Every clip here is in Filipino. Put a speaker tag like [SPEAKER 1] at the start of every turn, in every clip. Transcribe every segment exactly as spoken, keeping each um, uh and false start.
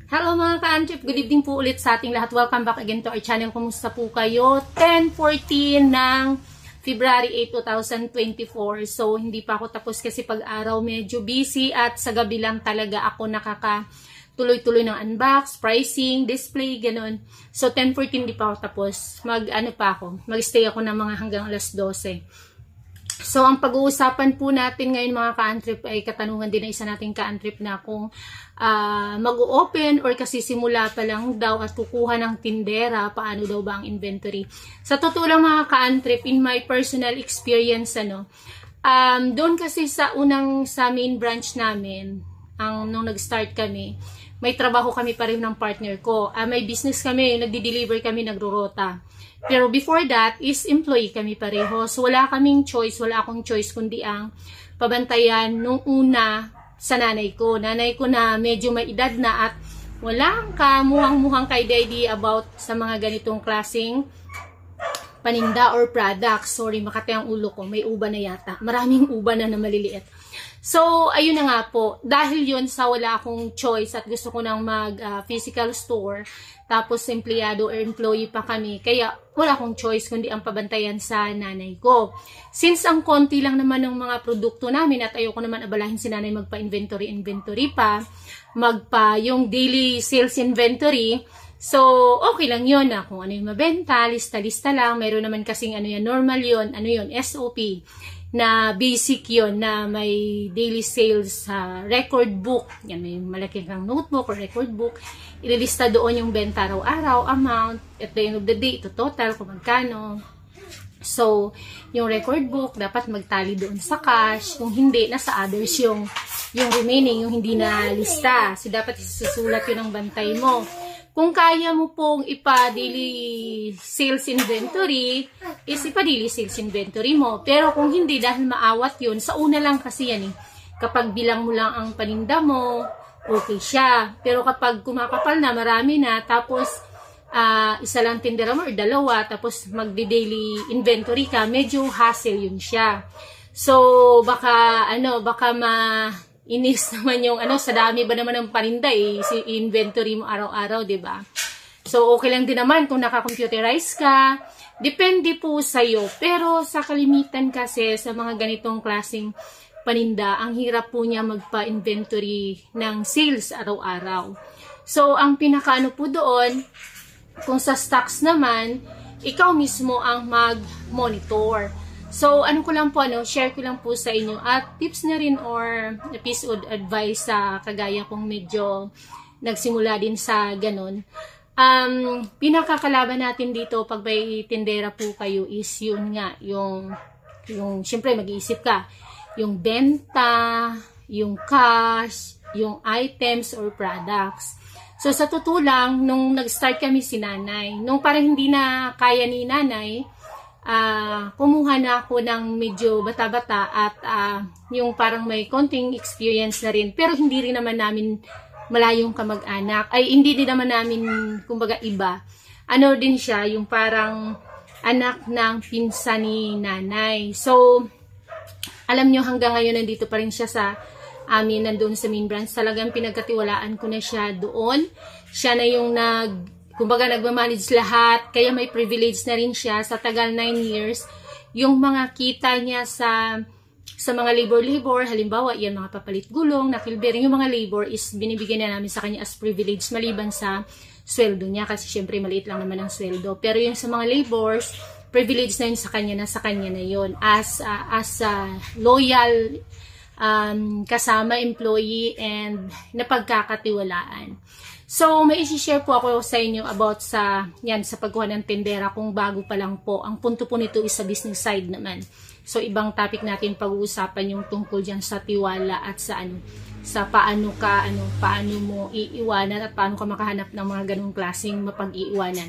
[SPEAKER 1] Hello mga ka-Antrip, good evening po ulit sa ating lahat. Welcome back again to our channel. Kumusta po kayo? ten fourteen ng February eighth, two thousand twenty-four. So, hindi pa ako tapos kasi pag-araw medyo busy at sa gabi lang talaga ako nakaka tuloy-tuloy ng unbox, pricing, display, ganun. So, ten fourteen di pa ako tapos. Mag-ano pa ako, mag-stay ako ng mga hanggang alas dose. So, ang pag-uusapan po natin ngayon mga ka-Antrip ay katanungan din na isa nating ka-Antrip na kung uh, mag-o-open or kasi simula pa lang daw at kukuha ng tindera, paano daw ba ang inventory. Sa totoo lang mga ka-Antrip, in my personal experience, ano, um, doon kasi sa unang sa main branch namin, ang nung nag-start kami, may trabaho kami pa rin ng partner ko. Uh, may business kami, nagdi-deliver kami, nagrurota. Pero before that is employee kami pareho. So wala kaming choice, wala akong choice kundi ang pabantayan nung una sa nanay ko. Nanay ko na medyo may edad na at walang kamuhang-muhang ka-idea about sa mga ganitong klaseng paninda or products. Sorry, makati ang ulo ko. May uba na yata. Maraming uba na na maliliit. So, ayun na nga po. Dahil yun sa wala akong choice at gusto ko nang mag uh, physical store, tapos empleyado or employee pa kami, kaya wala akong choice kundi ang pabantayan sa nanay ko. Since ang konti lang naman ng mga produkto namin at ayoko naman abalahin si nanay magpa-inventory, inventory pa, magpa yung daily sales inventory, so okay lang yun na kung ano yung mabenta, lista-lista lang, mayroon naman kasing ano yan, normal yun, ano yun, S O P, na basic yon na may daily sales uh, record book. Yan, may malaki kang notebook or record book. Ililista doon yung benta araw-araw, amount, at the end of the day, ito total, kung magkano. So, yung record book, dapat magtali doon sa cash. Kung hindi, nasa others yung, yung remaining, yung hindi na lista. So, dapat isusulat yun ang bantay mo. Kung kaya mo pong ipa-daily sales inventory, is ipa-daily sales inventory mo. Pero kung hindi, dahil maawat yun, sa una lang kasi yan eh. Kapag bilang mo lang ang paninda mo, okay siya. Pero kapag kumakapal na, marami na, tapos uh, isa lang tindera mo or dalawa, tapos magdi-daily inventory ka, medyo hassle yun siya. So, baka, ano, baka ma... inis naman yung ano, sa dami ba naman ng paninda eh, si inventory mo araw-araw, di ba? So, okay lang din naman kung naka-computerize ka. Depende po sa'yo. Pero sa kalimitan kasi, sa mga ganitong klaseng paninda, ang hirap po niya magpa-inventory ng sales araw-araw. So, ang pinakaano po doon, kung sa stocks naman, ikaw mismo ang mag-monitor. So, ano ko lang po, ano, share ko lang po sa inyo at tips na rin or piece of advice sa kagaya kong medyo nagsimula din sa ganun. Um, pinakakalaban natin dito pag may tindera po kayo is yun nga, yung, yung syempre mag-iisip ka, yung benta, yung cash, yung items or products. So, sa totoo lang, nung nag-start kami si nanay, nung parang hindi na kaya ni nanay, Uh, kumuha na ako ng medyo bata-bata at uh, yung parang may konting experience na rin. Pero hindi rin naman namin malayong kamag-anak. Ay, hindi din naman namin, kumbaga, iba. Ano din siya, yung parang anak ng pinsan ni nanay. So, alam nyo, hanggang ngayon nandito pa rin siya sa amin, nandun sa main branch. Talagang pinagkatiwalaan ko na siya doon. Siya na yung nag... kumbaga nagmamanage lahat, kaya may privilege na rin siya sa tagal nine years. Yung mga kita niya sa sa mga labor-labor, halimbawa, yan mga papalit gulong, nakilbering, yung mga labor is binibigyan na namin sa kanya as privilege maliban sa sweldo niya kasi syempre maliit lang naman ang sweldo. Pero yung sa mga labors, privilege na yun sa kanya, na sa kanya na yun. As, uh, as uh, loyal um, kasama, employee, and napagkakatiwalaan. So, may isi-share po ako sa inyo about sa, yan, sa pagkuha ng tindera kung bago pa lang po. Ang punto po nito is sa business side naman. So, ibang topic natin pag-uusapan yung tungkol dyan sa tiwala at sa ano, sa paano ka, ano, paano mo iiwanan at paano ka makahanap ng mga ganung klaseng mapag-iiwanan.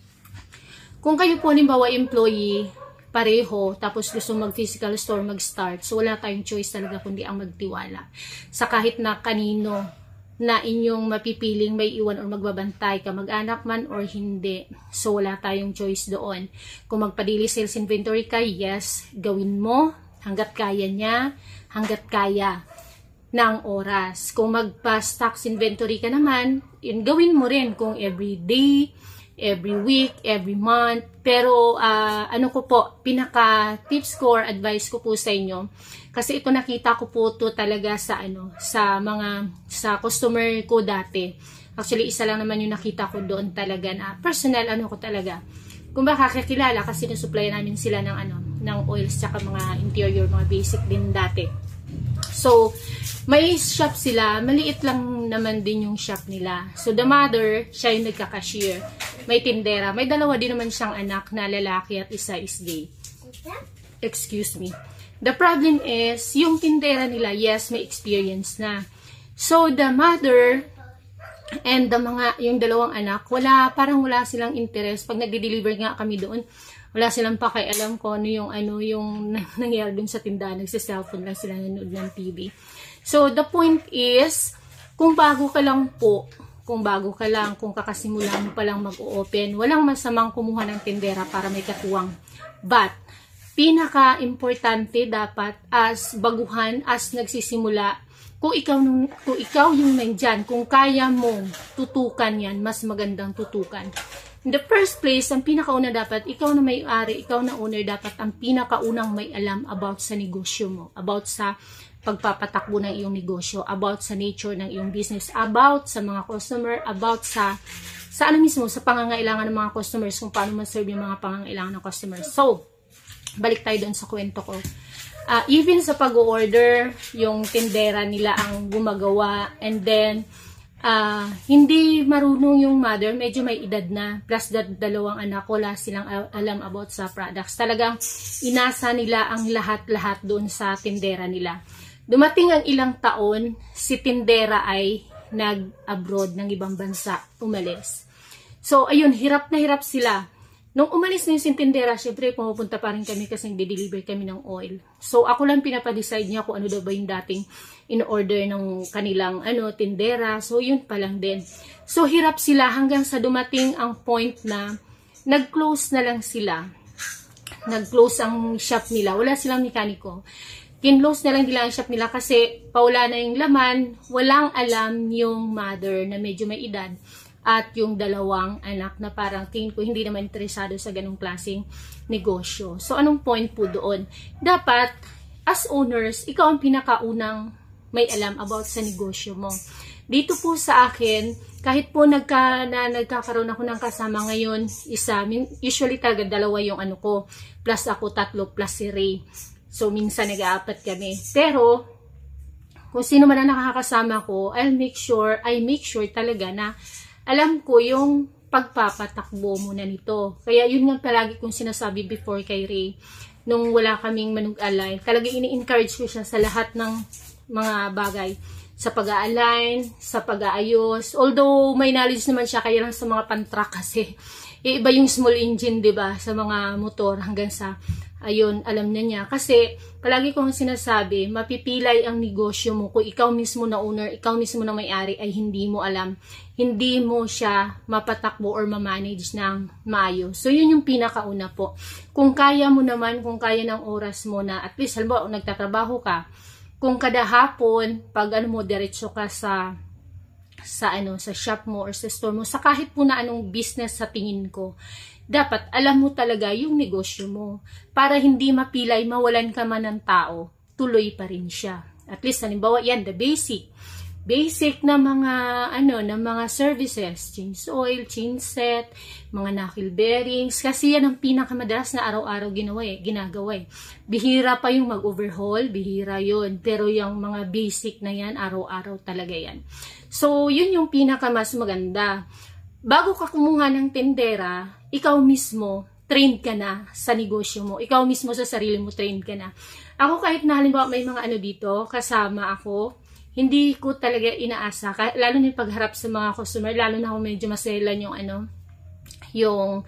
[SPEAKER 1] Kung kayo po, halimbawa, employee, pareho, tapos gusto mag-physical store, mag-start, so wala tayong choice talaga kundi ang magtiwala. Sa kahit na kanino na inyong mapipiling may iwan or magbabantay ka, mag-anak man or hindi. So, wala tayong choice doon. Kung magpa-daily sales inventory ka, yes, gawin mo hanggat kaya niya, hanggat kaya. ng oras. Kung magpa-stocks inventory ka naman, yun gawin mo rin kung every day, every week, every month. Pero uh, ano ko po, pinaka tips ko or advice ko po sa inyo, kasi ito nakita ko po to talaga sa ano, sa mga sa customer ko dati. Actually, isa lang naman yung nakita ko doon talaga na personal ano ko talaga. Kung baka kakilala kasi nasupply namin sila ng ano, ng oils tsaka mga interior, mga basic din dati. So, may shop sila, maliit lang naman din yung shop nila. So, the mother, siya yung nagka-cashier. May tindera. May dalawa din naman siyang anak na lalaki at isa is gay. Excuse me. The problem is, yung tindera nila, yes, may experience na. So, the mother and the mga, yung dalawang anak, wala, parang wala silang interest. Pag nagde-deliver nga kami doon, wala silang pakialam ko ano yung, ano yung nangyari dun sa tindahan. Nagsa-cellphone lang sila, nanood ng T V. So, the point is, kung bago ka lang po, kung bago ka lang, kung kakasimula mo pa lang mag-open, walang masamang kumuha ng tindera para may katuwang. But, pinaka-importante dapat as baguhan, as nagsisimula, kung ikaw, kung ikaw yung nandyan, kung kaya mong tutukan yan, mas magandang tutukan. In the first place, ang pinakauna dapat, ikaw na may-ari, ikaw na owner, dapat ang pinakaunang may alam about sa negosyo mo, about sa pagpapatakbo ng iyong negosyo, about sa nature ng iyong business, about sa mga customer, about sa, sa ano mismo, sa pangangailangan ng mga customers, kung paano ma-serve yung mga pangangailangan ng customers. So, balik tayo doon sa kwento ko. Uh, even sa pag-order, yung tindera nila ang gumagawa, and then, Uh, hindi marunong yung mother, medyo may edad na, plus that dalawang anak, wala silang alam about sa products. Talagang inasa nila ang lahat-lahat doon sa tindera nila. Dumating ang ilang taon, si tindera ay nag-abroad ng ibang bansa, umalis. So, ayun, hirap na hirap sila. Nung umalis na yung tindera, syempre pumupunta pa rin kami kasi nagde-deliver kami ng oil. So, ako lang pinapadecide niya kung ano daw ba yung dating in-order ng kanilang ano, tindera. So, yun pa lang din. So, hirap sila hanggang sa dumating ang point na nag-close na lang sila. Nag-close ang shop nila. Wala silang mekaniko. Kin-close na lang nila ang shop nila kasi paula na yung laman. Walang alam yung mother na medyo may edad. At yung dalawang anak na parang tingin ko hindi naman interesado sa ganung klaseng negosyo. So, anong point po doon? Dapat, as owners, ikaw ang pinakaunang may alam about sa negosyo mo. Dito po sa akin, kahit po nagka, na, nagkakaroon ako ng kasama ngayon, isa, usually talaga dalawa yung ano ko, plus ako tatlo, plus si Ray. So, minsan nag-aapat kami. Pero, kung sino man ang nakakasama ko, I'll make sure, I make sure talaga na alam ko yung pagpapatakbo muna nito. Kaya yun nga palagi kong sinasabi before kay Ray, nung wala kaming manug-align, talaga ini-encourage ko siya sa lahat ng mga bagay. Sa pag-align, sa pag-aayos. Although may knowledge naman siya, kaya lang sa mga pantrak kasi iba yung small engine, diba? Sa mga motor hanggang sa ayun, alam na niya. Kasi, palagi kong sinasabi, mapipilay ang negosyo mo kung ikaw mismo na owner, ikaw mismo na may-ari ay hindi mo alam. Hindi mo siya mapatakbo or mamanage ng maayos. So, yun yung pinakauna po. Kung kaya mo naman, kung kaya ng oras mo na, at least, halimbawa, nagtatrabaho ka, kung kada hapon, pag ano mo, diretso ka sa sa ano sa shop mo or sa store mo, sa kahit po na anong business sa tingin ko, dapat alam mo talaga yung negosyo mo para hindi mapilay, mawalan ka man ng tao, tuloy pa rin siya. At least, halimbawa, yan, the basic. Basic na mga, ano, na mga services, change oil, change set, mga knuckle bearings, kasi yan ang pinakamadalas na araw-araw ginawa eh, ginagawa eh. Bihira pa yung mag-overhaul, bihira yun. Pero yung mga basic na yan, araw-araw talaga yan. So, yun yung pinakamas maganda. Bago ka kumuha ng tendera, ikaw mismo, trained ka na sa negosyo mo. Ikaw mismo sa sarili mo, trained ka na. Ako kahit na halimbawa may mga ano dito, kasama ako, hindi ko talaga inaasa, lalo na yung pagharap sa mga customer, lalo na kung medyo maselan yung ano, yung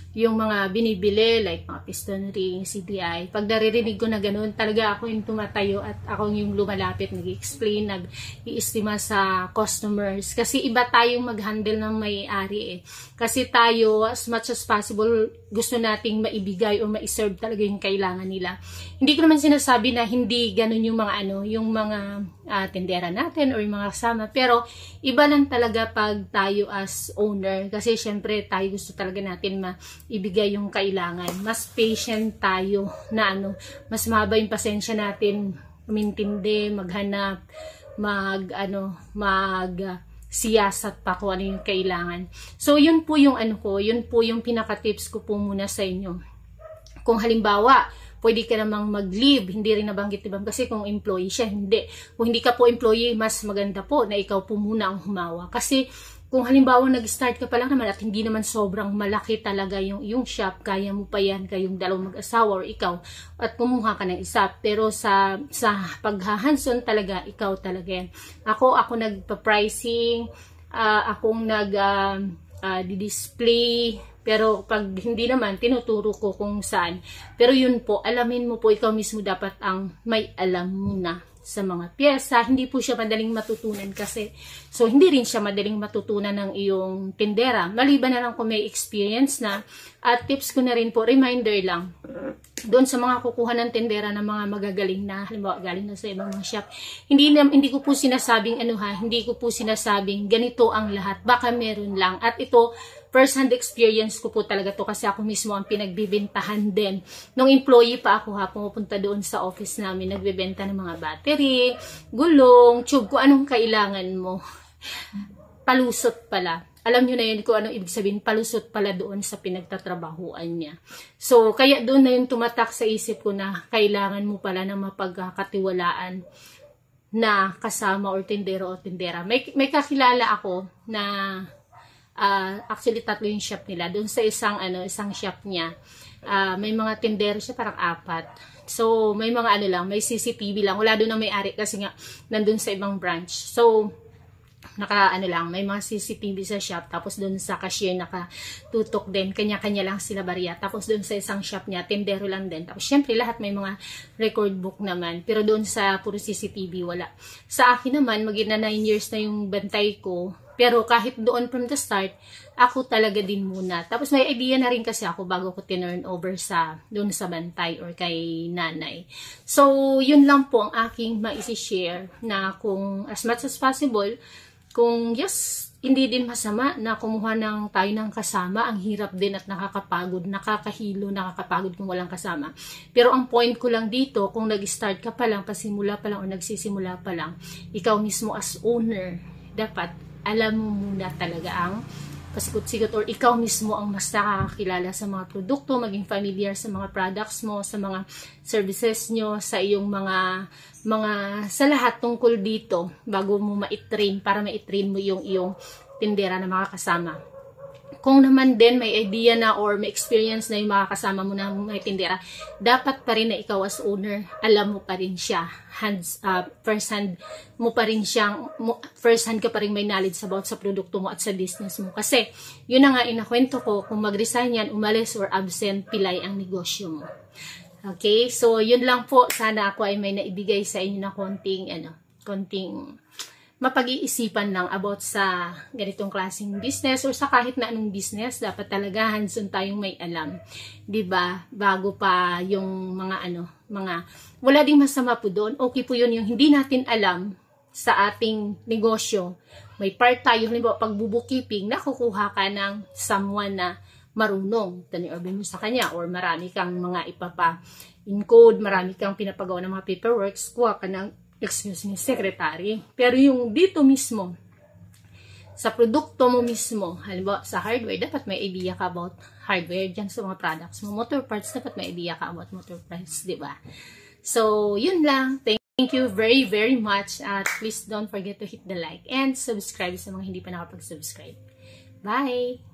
[SPEAKER 1] yung mga binibili, like mga piston ring, C D I. Pag naririnig ko na ganun, talaga ako yung tumatayo at ako yung lumalapit, nag-explain, nag-iistima sa customers. Kasi iba tayong mag-handle ng may-ari eh. Kasi tayo, as much as possible, gusto nating maibigay o ma-serve talaga yung kailangan nila. Hindi ko naman sinasabi na hindi ganun yung mga ano, yung mga uh, tindera natin or yung mga kasama. Pero iba lang talaga pag tayo as owner. Kasi syempre tayo gusto talaga natin ma ibigay yung kailangan. Mas patient tayo na ano, mas mahaba yung pasensya natin umintindi, maghanap, mag ano, mag uh, siyasat pa kung ano yung kailangan. So yun po yung ano ko, yun po yung pinaka-tips ko po muna sa inyo. Kung halimbawa, pwede ka namang mag-leave, hindi rin nabanggit diba? Kasi kung employee siya, hindi. Kung hindi ka po employee, mas maganda po na ikaw po muna ang humawa. Kasi kung halimbawa nag-start ka pa lang naman at hindi naman sobrang malaki talaga yung, yung shop, kaya mo pa yan kayong dalawang mag-asawa or ikaw at kumuha ka ng isa. Pero sa, sa paghahanson talaga, ikaw talaga yan. Ako, ako nagpa-pricing, uh, akong nag, uh, uh, di-display, pero pag hindi naman, tinuturo ko kung saan. Pero yun po, alamin mo po, ikaw mismo dapat ang may alam muna sa mga pyesa. Hindi po siya madaling matutunan kasi. So, hindi rin siya madaling matutunan ng iyong tindera. Maliban na lang kung may experience na. At tips ko na rin po, reminder lang. Doon sa mga kukuha ng tindera ng mga magagaling na, halimbawa galing na sa ibang mga shop, hindi, na, hindi ko po sinasabing ano ha, hindi ko po sinasabing ganito ang lahat. Baka meron lang. At ito, first-hand experience ko po talaga to kasi ako mismo ang pinagbibentahan din. Nung employee pa ako ha, pumupunta doon sa office namin, nagbebenta ng mga battery, gulong, tube, kung anong kailangan mo. Palusot pala. Alam nyo na yun kung anong ibig sabihin, palusot pala doon sa pinagtatrabahuan niya. So, kaya doon na yung tumatak sa isip ko na kailangan mo pala ng mapagkatiwalaan na kasama or tindero o tindera. May, may kakilala ako na Uh, actually tatlo yung shop nila. Doon sa isang ano, isang shop niya, uh, may mga tindero siya, parang apat. So, may mga ano lang, may C C T V lang. Wala doon ang may-ari kasi nga nandun sa ibang branch. So, naka ano lang, may mga C C T V sa shop. Tapos doon sa cashier nakatutok din. Kanya-kanya lang sila bariya. Tapos doon sa isang shop niya, tindero lang din. Tapos syempre lahat may mga record book naman. Pero doon sa puro C C T V, wala. Sa akin naman, maging na nine years na yung bantay ko. Pero kahit doon from the start, ako talaga din muna. Tapos may idea na rin kasi ako bago ko tinurn over sa doon sa bantay or kay nanay. So, yun lang po ang aking maisi-share na kung as much as possible, kung yes, hindi din masama na kumuha ng tayo ng kasama. Ang hirap din at nakakapagod, nakakahilo, nakakapagod kung walang kasama. Pero ang point ko lang dito, kung nag-start ka pa lang, pasimula pa lang o nagsisimula pa lang, ikaw mismo as owner, dapat alam mo muna talaga ang pasikot-sikot or ikaw mismo ang mas nakakakilala sa mga produkto, maging familiar sa mga products mo, sa mga services nyo, sa iyong mga mga sa lahat tungkol dito bago mo ma-train para ma-train mo yung iyong tindera na mga kasama. Kung naman din may idea na or may experience na yung mga kasama mo na may tindera, dapat pa rin na ikaw as owner, alam mo pa rin siya. Hands, uh, first hand mo pa rin siyang, first hand ka pa rin may knowledge about sa produkto mo at sa business mo. Kasi, yun na nga inakwento ko, kung mag-resign yan, umalis or absent, pilay ang negosyo mo. Okay? So, yun lang po. Sana ako ay may naibigay sa inyo na konting, ano, konting mapag-iisipan lang about sa ganitong klaseng business or sa kahit na anong business, dapat talaga hands-on tayong may alam. 'Di ba? Bago pa yung mga ano, mga wala ding masama po doon. Okay po 'yun yung hindi natin alam sa ating negosyo. May part tayo, halimbawa pag bookkeeping, nakukuha ka ng someone na marunong, tani-order mo sa kanya or marami kang mga ipapa-encode, marami kang pinapagawa ng mga paperworks, kuha ka ng excuse me, secretary. Pero yung dito mismo, sa produkto mo mismo, halimbawa sa hardware, dapat may idea ka about hardware dyan sa mga products mo. Motor parts, dapat may idea ka about motor parts, di ba? So, yun lang. Thank you very, very much. At please don't forget to hit the like and subscribe sa mga hindi pa nakapag-subscribe. Bye!